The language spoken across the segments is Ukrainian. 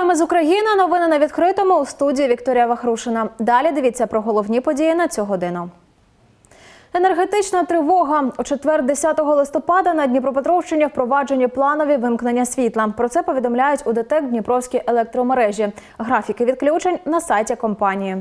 вами з України. Новини на відкритому. У студії Вікторія Вахрушина. Далі дивіться про головні події на цю годину. Енергетична тривога. У четвер, 10 листопада, на Дніпропетровщині впроваджені планові вимкнення світла. Про це повідомляють у ДТЕК Дніпровські електромережі. Графіки відключень на сайті компанії.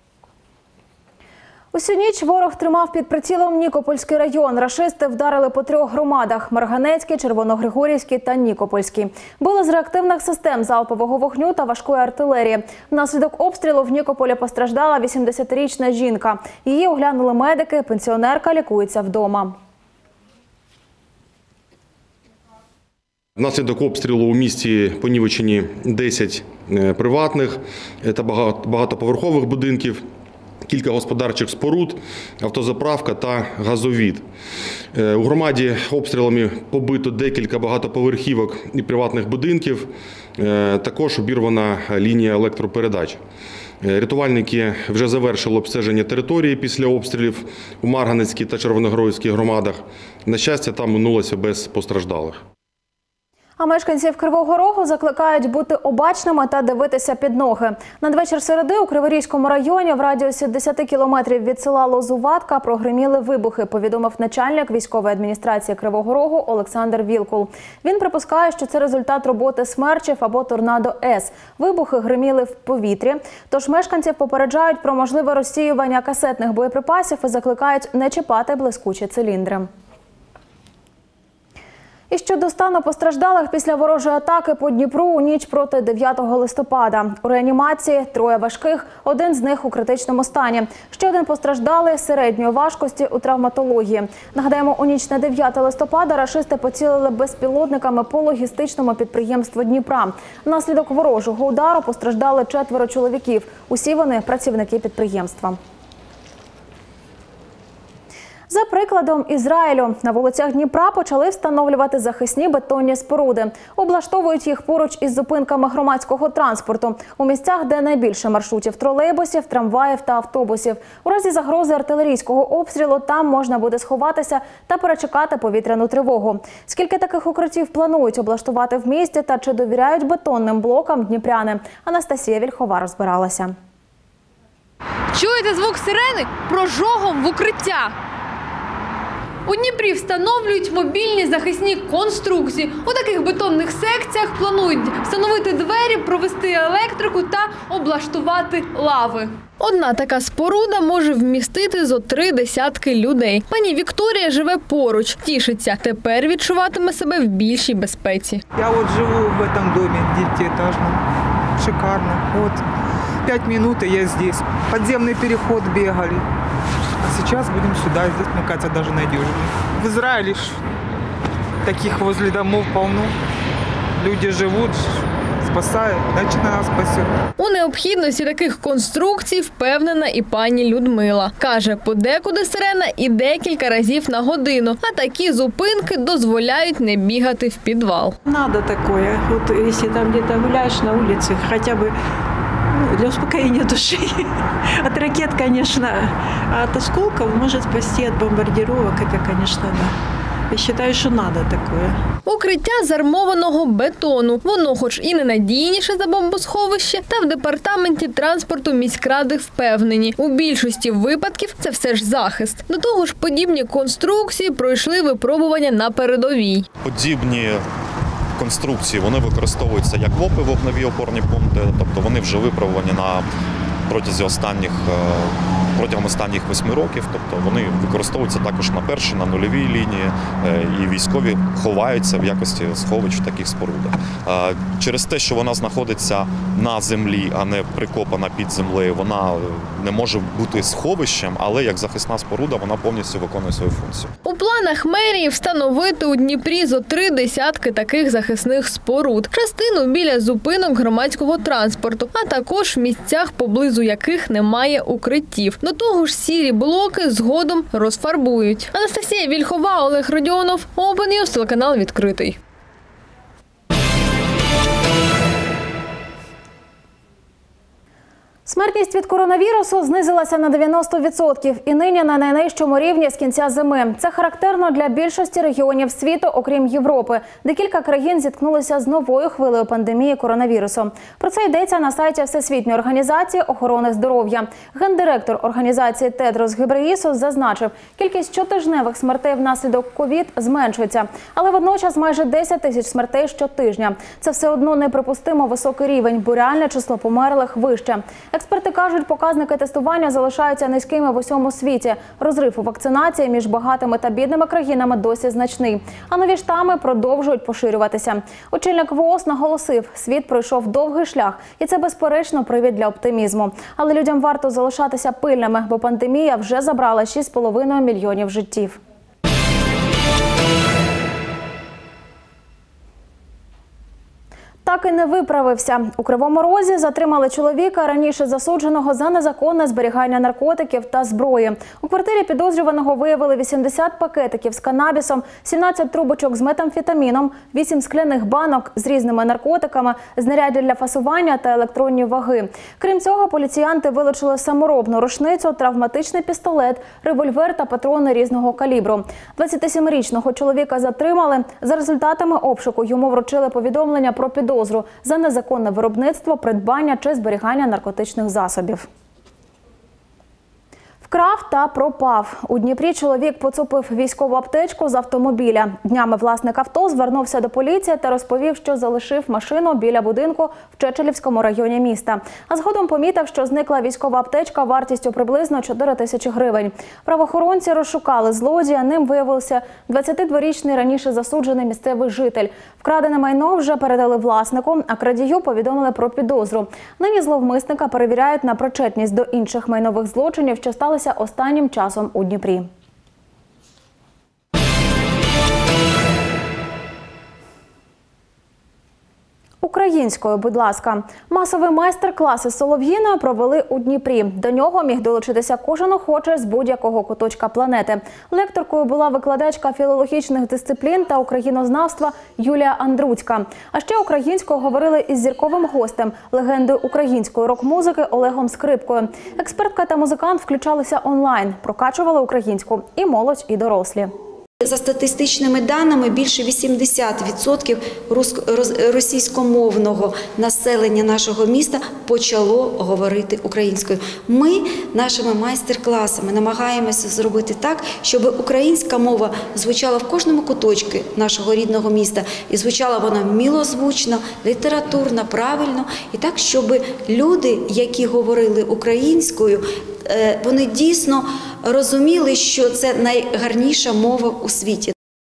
Усю ніч ворог тримав під прицілом Нікопольський район. Рашисти вдарили по 3 громадах – Марганецький, Червоногригорівський та Нікопольський. Били з реактивних систем залпового вогню та важкої артилерії. Внаслідок обстрілу в Нікополі постраждала 80-річна жінка. Її оглянули медики, пенсіонерка лікується вдома. Внаслідок обстрілу у місті понівечені 10 приватних та багатоповерхових будинків, кілька господарчих споруд, автозаправка та газовід. У громаді обстрілами побито декілька багатоповерхівок і приватних будинків, також обірвана лінія електропередач. Рятувальники вже завершили обстеження території після обстрілів у Марганецькій та Червоногригорівській громадах. На щастя, там минулося без постраждалих. А мешканців Кривого Рогу закликають бути обачними та дивитися під ноги. Надвечір середи у Криворізькому районі в радіусі 10 кілометрів від села Лозуватка прогриміли вибухи, повідомив начальник військової адміністрації Кривого Рогу Олександр Вілкул. Він припускає, що це результат роботи смерчів або торнадо-С. Вибухи гриміли в повітрі, тож мешканців попереджають про можливе розсіювання касетних боєприпасів і закликають не чіпати блискучі циліндри. І щодо стану постраждалих після ворожої атаки по Дніпру у ніч проти 9 листопада. У реанімації 3 важких, 1 з них у критичному стані. Ще 1 постраждалий середньої важкості у травматології. Нагадаємо, у ніч на 9 листопада рашисти поцілили безпілотниками по логістичному підприємству Дніпра. Внаслідок ворожого удару постраждали 4 чоловіків. Усі вони – працівники підприємства. За прикладом Ізраїлю, на вулицях Дніпра почали встановлювати захисні бетонні споруди. Облаштовують їх поруч із зупинками громадського транспорту. У місцях, де найбільше маршрутів тролейбусів, трамваїв та автобусів. У разі загрози артилерійського обстрілу там можна буде сховатися та перечекати повітряну тривогу. Скільки таких укриттів планують облаштувати в місті та чи довіряють бетонним блокам дніпряни? Анастасія Вільхова розбиралася. Чуєте звук сирени? Прожогом в укриття. У Дніпрі встановлюють мобільні захисні конструкції. У таких бетонних секціях планують встановити двері, провести електрику та облаштувати лави. Одна така споруда може вмістити зо 3 десятки людей. Пані Вікторія живе поруч, тішиться. Тепер відчуватиме себе в більшій безпеці. Я от живу в цьому домі 9-етажному. Шикарно. От 5 минут і я здесь. Підземний переход бігали. А сейчас будем сюда, здесь, мне кажется, даже надежнее. В Израиле таких возле домов полно. Люди живут, спасают, значит, нас спасет. У необхідності таких конструкцій впевнена і пані Людмила. Каже, подекуди сирена і декілька разів на годину, а такі зупинки дозволяють не бігати в підвал. Надо такое. Вот если там где-то гуляешь на улице, хотя бы для успокоения души. От ракет, конечно, а от осколков может спасти, от бомбардировок, это, конечно, да. Я считаю, що надо такое. Укриття з армованого бетону. Воно хоч і не надійніше за бомбосховище, та в департаменті транспорту міськради впевнені. У більшості випадків це все ж захист. До того ж, подібні конструкції пройшли випробування на передовій. Подібні конструкції, вони використовуються як ВОПи, вогневі опорні пункти, тобто вони вже випробувані протягом останніх 8 років, тобто вони використовуються також на першій, на нульовій лінії, і військові ховаються в якості сховищ в таких спорудах. Через те, що вона знаходиться на землі, а не прикопана під землею, вона не може бути сховищем, але як захисна споруда вона повністю виконує свою функцію. У планах мерії встановити у Дніпрі зо 3 десятки таких захисних споруд. Частину біля зупинок громадського транспорту, а також в місцях, поблизу яких немає укриттів. До того ж, сірі блоки згодом розфарбують. Анастасія Вільхова, Олег Родіонов, Open News, телеканал «Відкритий». Смертність від коронавірусу знизилася на 90% і нині на найнижчому рівні з кінця зими. Це характерно для більшості регіонів світу, окрім Європи, де кілька країн зіткнулися з новою хвилею пандемії коронавірусу. Про це йдеться на сайті Всесвітньої організації охорони здоров'я. Гендиректор організації Тедрос Гебреєсус зазначив, кількість щотижневих смертей внаслідок ковід зменшується, але водночас майже 10 тисяч смертей щотижня. Це все одно неприпустимо високий рівень, бо реальне число померлих вище. Експерти кажуть, показники тестування залишаються низькими в усьому світі. Розрив у вакцинації між багатими та бідними країнами досі значний. А нові штами продовжують поширюватися. Очільник ВООЗ наголосив, світ пройшов довгий шлях. І це, безперечно, привід для оптимізму. Але людям варто залишатися пильними, бо пандемія вже забрала 6,5 мільйонів життів. Так і не виправився. У Кривому Розі затримали чоловіка, раніше засудженого за незаконне зберігання наркотиків та зброї. У квартирі підозрюваного виявили 80 пакетиків з канабісом, 17 трубочок з метамфетаміном, 8 скляних банок з різними наркотиками, знаряддя для фасування та електронні ваги. Крім цього, поліціянти вилучили саморобну рушницю, травматичний пістолет, револьвер та патрони різного калібру. 27-річного чоловіка затримали. За результатами обшуку йому вручили повідомлення про підозру за незаконне виробництво, придбання чи зберігання наркотичних засобів. Вкрав та пропав. У Дніпрі чоловік поцупив військову аптечку з автомобіля. Днями власник авто звернувся до поліції та розповів, що залишив машину біля будинку в Чечелівському районі міста. А згодом помітив, що зникла військова аптечка вартістю приблизно 4 тисячі гривень. Правоохоронці розшукали злодія. Ним виявився 22-річний раніше засуджений місцевий житель. Вкрадене майно вже передали власнику, а крадію повідомили про підозру. Нині зловмисника перевіряють на причетність до інших майнових злочинів, що сталися останнім часом у Дніпрі. Українською, будь ласка. Масовий майстер-клас із солов'їною провели у Дніпрі. До нього міг долучитися кожен охочий з будь-якого куточка планети. Лекторкою була викладачка філологічних дисциплін та українознавства Юлія Андруцька. А ще українською говорили із зірковим гостем, легендою української рок-музики Олегом Скрипкою. Експертка та музикант включалися онлайн, прокачували українську і молодь, і дорослі. За статистичними даними, більше 80% російськомовного населення нашого міста почало говорити українською. Ми нашими майстер-класами намагаємося зробити так, щоб українська мова звучала в кожному куточку нашого рідного міста. І звучала вона милозвучно, літературно, правильно. І так, щоб люди, які говорили українською, вони дійсно розуміли, що це найгарніша мова у світі.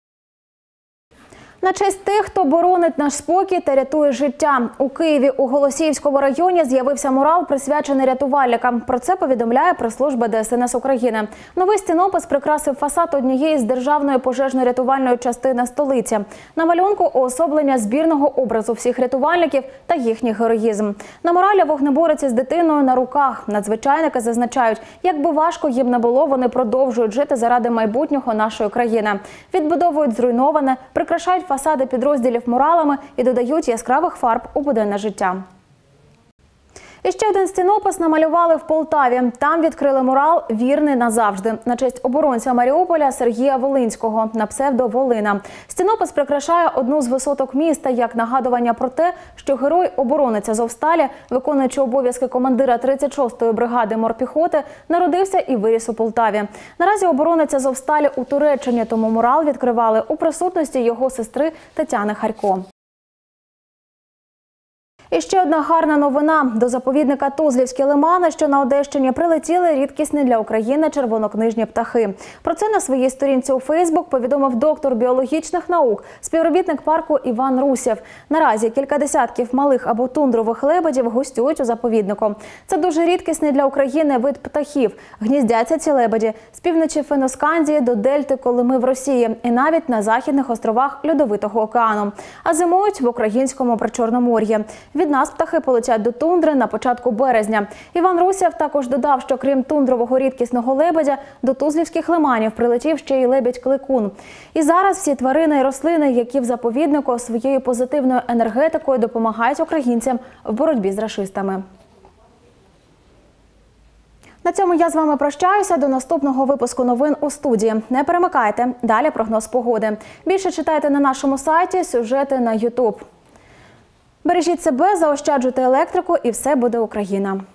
На честь тих, хто боронить наш спокій та рятує життя. У Києві у Голосіївському районі з'явився мурал, присвячений рятувальникам. Про це повідомляє прес-служба ДСНС України. Новий стінопис прикрасив фасад однієї з державної пожежно-рятувальної частини столиці. На малюнку уособлення збірного образу всіх рятувальників та їхній героїзм. На муралі вогнеборець із дитиною на руках. Надзвичайники зазначають, як би важко їм не було, вони продовжують жити заради майбутнього нашої країни. Відбудовують зруйноване, прикрашають фасади підрозділів муралами і додають яскравих фарб у буденне життя. І ще один стінопис намалювали в Полтаві. Там відкрили мурал «Вірний назавжди» на честь оборонця Маріуполя Сергія Волинського на псевдо Волина. Стінопис прикрашає одну з висоток міста як нагадування про те, що герой-оборонець Азовсталі, виконуючи обов'язки командира 36-ї бригади морпіхоти, народився і виріс у Полтаві. Наразі оборонець Азовсталі у Туреччині, тому мурал відкривали у присутності його сестри Тетяни Харько. І ще одна гарна новина. До заповідника Тузлівські лимани, що на Одещині, прилетіли рідкісні для України червонокнижні птахи. Про це на своїй сторінці у Фейсбук повідомив доктор біологічних наук, співробітник парку Іван Русєв. Наразі кілька десятків малих або тундрових лебедів гостюють у заповіднику. Це дуже рідкісний для України вид птахів. Гніздяться ці лебеді з півночі Феноскандії до дельти Колими в Росії і навіть на західних островах Льодовитого океану. А зимують в українському Причорномор'ї. Від нас птахи полетять до тундри на початку березня. Іван Русєв також додав, що крім тундрового рідкісного лебедя, до Тузлівських лиманів прилетів ще й лебідь-кликун. І зараз всі тварини і рослини, які в заповіднику своєю позитивною енергетикою допомагають українцям в боротьбі з рашистами. На цьому я з вами прощаюся. До наступного випуску новин у студії. Не перемикайте. Далі прогноз погоди. Більше читайте на нашому сайті, сюжети на YouTube. Бережіть себе, заощаджуйте електрику і все буде Україна.